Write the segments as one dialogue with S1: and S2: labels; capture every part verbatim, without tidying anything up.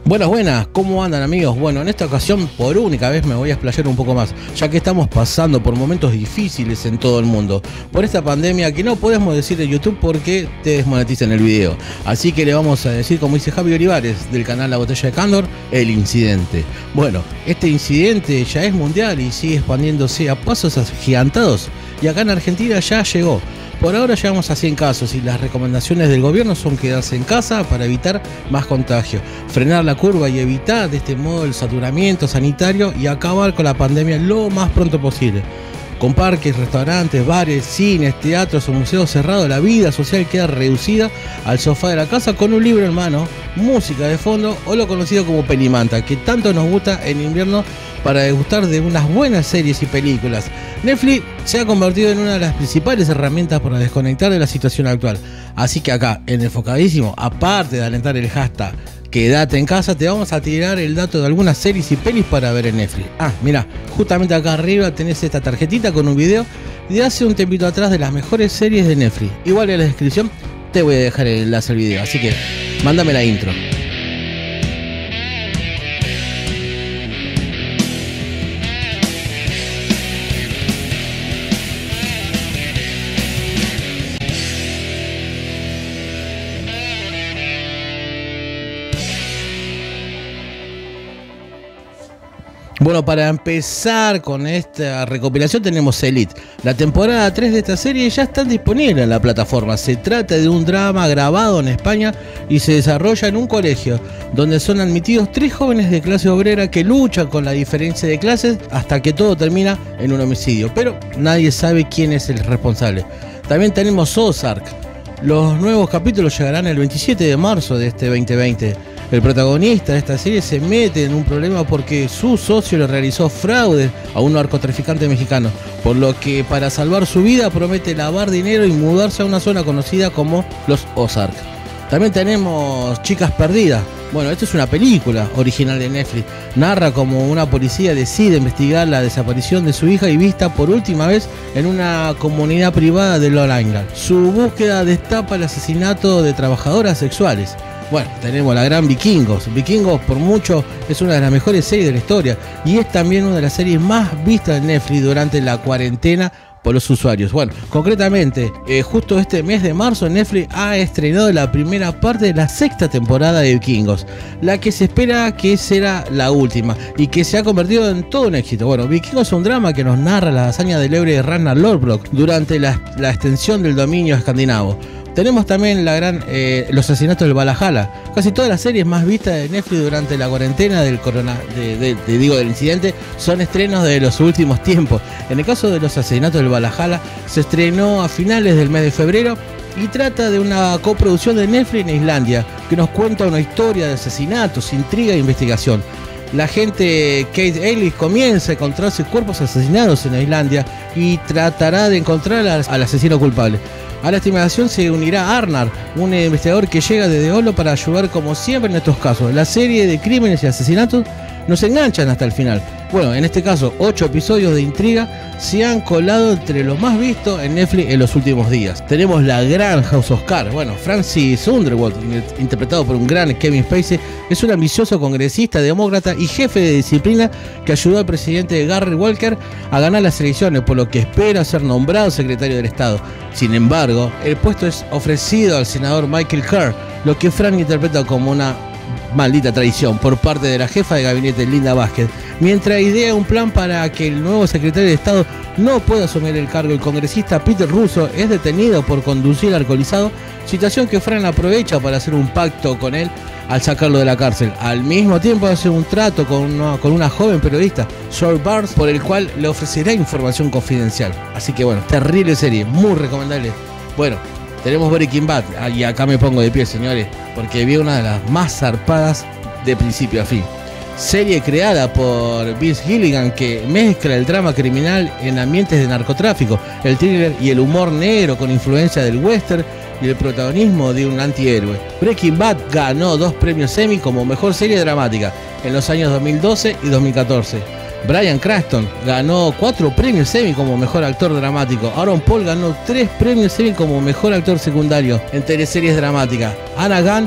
S1: Buenas, buenas, ¿cómo andan amigos? Bueno, en esta ocasión por única vez me voy a explayar un poco más, ya que estamos pasando por momentos difíciles en todo el mundo, por esta pandemia que no podemos decir de YouTube porque te desmonetizan el video. Así que le vamos a decir, como dice Javi Olivares del canal La Botella de Candor, el incidente. Bueno, este incidente ya es mundial y sigue expandiéndose a pasos agigantados, y acá en Argentina ya llegó. Por ahora llegamos a cien casos y las recomendaciones del gobierno son quedarse en casa para evitar más contagio, frenar la curva y evitar de este modo el saturamiento sanitario y acabar con la pandemia lo más pronto posible. Con parques, restaurantes, bares, cines, teatros o museos cerrados, la vida social queda reducida al sofá de la casa con un libro en mano, música de fondo o lo conocido como pelimanta, que tanto nos gusta en invierno para degustar de unas buenas series y películas. Netflix se ha convertido en una de las principales herramientas para desconectar de la situación actual. Así que acá, en Enfocadísimo, aparte de alentar el hashtag Quédate en casa, te vamos a tirar el dato de algunas series y pelis para ver en Netflix. Ah, mira, justamente acá arriba tenés esta tarjetita con un video de hace un tempito atrás de las mejores series de Netflix. Igual en la descripción te voy a dejar el enlace al video, así que mándame la intro. Bueno, para empezar con esta recopilación tenemos Elite. La temporada tres de esta serie ya está disponible en la plataforma. Se trata de un drama grabado en España y se desarrolla en un colegio, donde son admitidos tres jóvenes de clase obrera que luchan con la diferencia de clases hasta que todo termina en un homicidio. Pero nadie sabe quién es el responsable. También tenemos Ozark. Los nuevos capítulos llegarán el veintisiete de marzo de este veinte veinte. El protagonista de esta serie se mete en un problema porque su socio le realizó fraude a un narcotraficante mexicano, por lo que para salvar su vida promete lavar dinero y mudarse a una zona conocida como los Ozark. También tenemos Chicas Perdidas. Bueno, esto es una película original de Netflix. Narra cómo una policía decide investigar la desaparición de su hija y vista por última vez en una comunidad privada de Long Island. Su búsqueda destapa el asesinato de trabajadoras sexuales. Bueno, tenemos la gran Vikingos. Vikingos por mucho es una de las mejores series de la historia y es también una de las series más vistas de Netflix durante la cuarentena por los usuarios. Bueno, concretamente, eh, justo este mes de marzo Netflix ha estrenado la primera parte de la sexta temporada de Vikingos, la que se espera que será la última y que se ha convertido en todo un éxito. Bueno, Vikingos es un drama que nos narra las hazañas del héroe Ragnar Lothbrok durante la, la extensión del dominio escandinavo. Tenemos también la gran, eh, los asesinatos del Valhalla. Casi todas las series más vistas de Netflix durante la cuarentena del corona, de, de, de, digo, del incidente son estrenos de los últimos tiempos. En el caso de los asesinatos del Valhalla, se estrenó a finales del mes de febrero y trata de una coproducción de Netflix en Islandia que nos cuenta una historia de asesinatos, intriga e investigación. La agente Kate Ellis comienza a encontrarse cuerpos asesinados en Islandia y tratará de encontrar al, al asesino culpable. A la estimación se unirá Arnar, un investigador que llega desde Oslo para ayudar como siempre en estos casos. La serie de crímenes y asesinatos nos enganchan hasta el final. Bueno, en este caso, ocho episodios de intriga se han colado entre los más vistos en Netflix en los últimos días. Tenemos la gran House of Cards. Bueno, Francis Underwood, interpretado por un gran Kevin Spacey, es un ambicioso congresista demócrata y jefe de disciplina que ayudó al presidente Garrett Walker a ganar las elecciones, por lo que espera ser nombrado secretario del Estado. Sin embargo, el puesto es ofrecido al senador Michael Kerr, lo que Frank interpreta como una maldita traición por parte de la jefa de gabinete Linda Vázquez. Mientras idea un plan para que el nuevo secretario de Estado no pueda asumir el cargo, el congresista Peter Russo es detenido por conducir alcoholizado, situación que Frank aprovecha para hacer un pacto con él al sacarlo de la cárcel. Al mismo tiempo hace un trato con una, con una joven periodista, Short Barnes, por el cual le ofrecerá información confidencial. Así que bueno, terrible serie, muy recomendable. Bueno, tenemos Breaking Bad, y acá me pongo de pie, señores, porque vi una de las más zarpadas de principio a fin. Serie creada por Vince Gilligan que mezcla el drama criminal en ambientes de narcotráfico, el thriller y el humor negro con influencia del western y el protagonismo de un antihéroe. Breaking Bad ganó dos premios Emmy como mejor serie dramática en los años dos mil doce y dos mil catorce. Bryan Cranston ganó cuatro premios Emmy como mejor actor dramático. Aaron Paul ganó tres premios Emmy como mejor actor secundario en teleseries dramáticas. Anna Gunn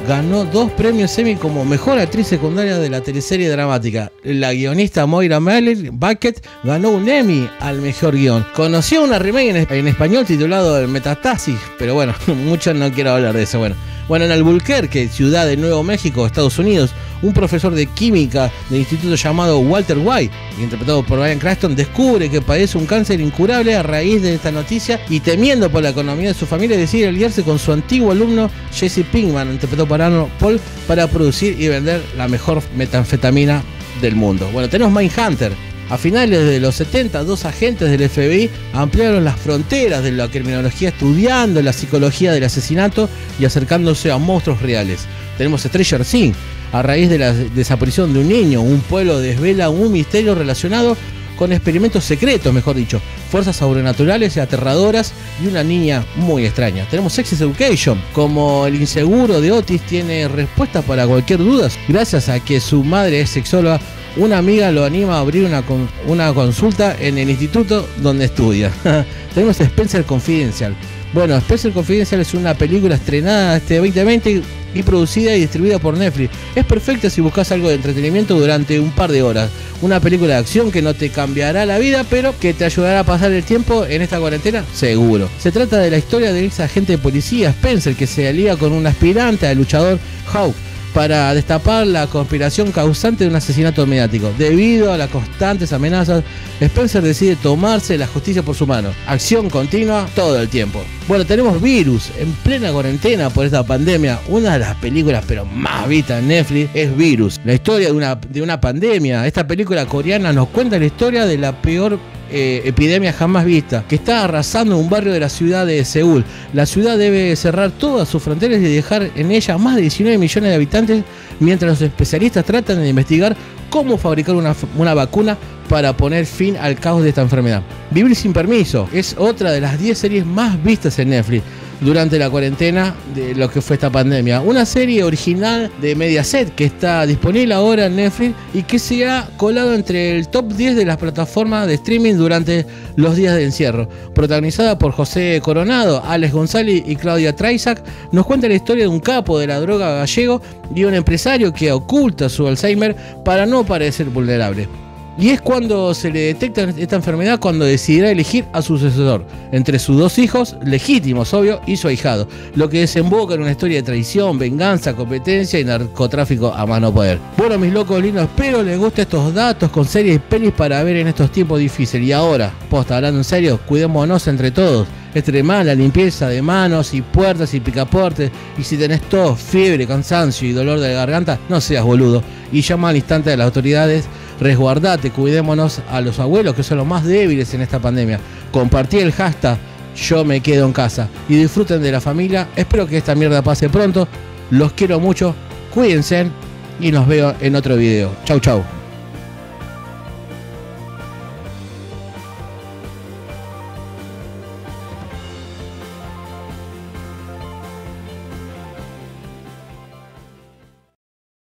S1: ganó dos premios Emmy como mejor actriz secundaria de la teleserie dramática. La guionista Moira Malley Bucket ganó un Emmy al mejor guión. Conoció una remake en, en español titulado Metastasis, pero bueno, mucho no quiero hablar de eso. Bueno. Bueno, en Albuquerque, ciudad de Nuevo México, Estados Unidos, un profesor de química del instituto llamado Walter White, interpretado por Bryan Cranston, descubre que padece un cáncer incurable a raíz de esta noticia y, temiendo por la economía de su familia, decide aliarse con su antiguo alumno Jesse Pinkman, interpretado por Arnold Paul, para producir y vender la mejor metanfetamina del mundo. Bueno, tenemos Mindhunter. A finales de los setenta, dos agentes del F B I ampliaron las fronteras de la criminología estudiando la psicología del asesinato y acercándose a monstruos reales. Tenemos Stranger Things. A raíz de la desaparición de un niño, un pueblo desvela un misterio relacionado con experimentos secretos, mejor dicho, fuerzas sobrenaturales y aterradoras y una niña muy extraña. Tenemos Sex Education. Como el inseguro de Otis tiene respuestas para cualquier duda, gracias a que su madre es sexóloga, una amiga lo anima a abrir una, con, una consulta en el instituto donde estudia. Tenemos Spencer Confidential. Bueno, Spencer Confidential es una película estrenada este veinte veinte y producida y distribuida por Netflix. Es perfecta si buscas algo de entretenimiento durante un par de horas. Una película de acción que no te cambiará la vida, pero que te ayudará a pasar el tiempo en esta cuarentena, seguro. Se trata de la historia del ex agente de policía Spencer, que se alía con un aspirante al luchador Hawk para destapar la conspiración causante de un asesinato mediático. Debido a las constantes amenazas, Spencer decide tomarse la justicia por su mano. Acción continua todo el tiempo. Bueno, tenemos Virus. En plena cuarentena por esta pandemia, una de las películas pero más vistas en Netflix es Virus. La historia de una, de una pandemia. Esta película coreana nos cuenta la historia de la peor Eh, epidemia jamás vista, que está arrasando un barrio de la ciudad de Seúl. La ciudad debe cerrar todas sus fronteras y dejar en ella más de diecinueve millones de habitantes, mientras los especialistas tratan de investigar cómo fabricar una, una vacuna para poner fin al caos de esta enfermedad. Vivir sin permiso es otra de las diez series más vistas en Netflix durante la cuarentena de lo que fue esta pandemia. Una serie original de Mediaset que está disponible ahora en Netflix y que se ha colado entre el top diez de las plataformas de streaming durante los días de encierro. Protagonizada por José Coronado, Alex González y Claudia Traisac, nos cuenta la historia de un capo de la droga gallego y un empresario que oculta su Alzheimer para no parecer vulnerable. Y es cuando se le detecta esta enfermedad cuando decidirá elegir a su sucesor, entre sus dos hijos, legítimos, obvio, y su ahijado, lo que desemboca en una historia de traición, venganza, competencia y narcotráfico a más no poder. Bueno, mis locos lindos, espero les gusten estos datos con series y pelis para ver en estos tiempos difíciles. Y ahora, posta, hablando en serio, cuidémonos entre todos. Extremad la limpieza de manos y puertas y picaportes. Y si tenés tos, fiebre, cansancio y dolor de garganta, no seas boludo y llama al instante a las autoridades. Resguardate, cuidémonos a los abuelos que son los más débiles en esta pandemia. Compartí el hashtag Yo me quedo en casa y disfruten de la familia. Espero que esta mierda pase pronto. Los quiero mucho, cuídense y nos veo en otro video. Chau chau.